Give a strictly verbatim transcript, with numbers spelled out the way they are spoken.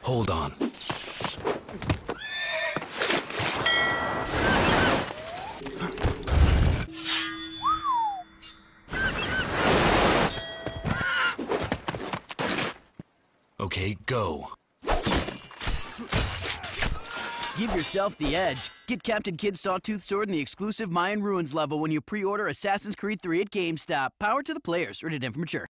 Hold on. Okay, go. Give yourself the edge. Get Captain Kidd's Sawtooth Sword in the exclusive Mayan Ruins level when you pre-order Assassin's Creed three at GameStop. Power to the players. Rated M for mature.